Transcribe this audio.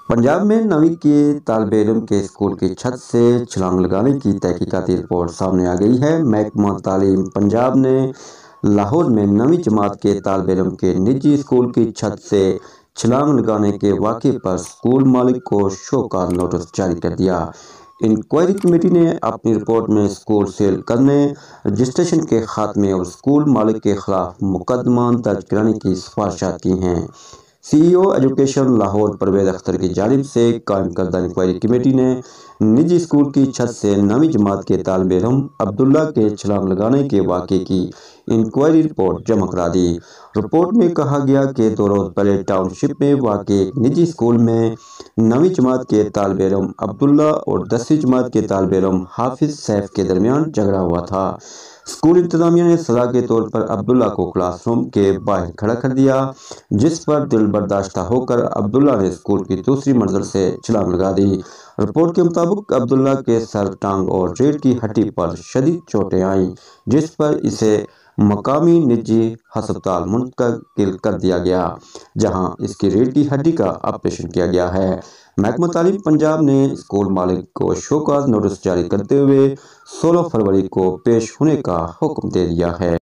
पंजाब में 9वीं के तालिब इल्म के स्कूल की छत से छलांग लगाने की तहकीकाती रिपोर्ट सामने आ गई है। महकमा तालीम पंजाब ने लाहौर में 9वीं जमात के तालिब इल्म के निजी स्कूल की छत से छलांग लगाने के वाक़े पर स्कूल मालिक को शोकॉज नोटिस जारी कर दिया। इंक्वायरी कमेटी ने अपनी रिपोर्ट में स्कूल सेल करने, रजिस्ट्रेशन के खात्मे और स्कूल मालिक के खिलाफ मुकदमा दर्ज कराने की सिफारिशात की हैं। CEO एजुकेशन लाहौर परवेज अख्तर की जानिब से कायम करदा इंक्वायरी कमेटी ने निजी स्कूल की छत से 9वीं जमात के तालिब इल्म अब्दुल्ला के छलांग लगाने के वाक़े की इंक्वायरी रिपोर्ट जमा करा दी। रिपोर्ट में कहा गया कि 2 रोज़ पहले टाउनशिप में वाक़े एक निजी स्कूल में 9वीं जमात के तालिब इल्म अब्दुल्ला और 10वीं जमात के तालिब इल्म हाफिज सैफ के दरमियान झगड़ा हुआ था। स्कूल इंतजामिया ने सजा के तौर पर अब्दुल्ला को क्लासरूम के बाहर खड़ा कर दिया, जिस पर दिल बर्दाश्त होकर अब्दुल्ला ने स्कूल की दूसरी मंजिल से छलांग लगा दी। रिपोर्ट के मुताबिक अब्दुल्ला के सर, टांग और रीढ़ की हड्डी पर शदीद चोटें आईं, जिस पर इसे मकामी निजी अस्पताल मुंतकिल कर दिया गया, जहां इसकी रीढ़ की हड्डी का ऑपरेशन किया गया है। महकमा तालीम पंजाब ने स्कूल मालिक को शोकॉज नोटिस जारी करते हुए 16 फरवरी को पेश होने का हुक्म दे दिया है।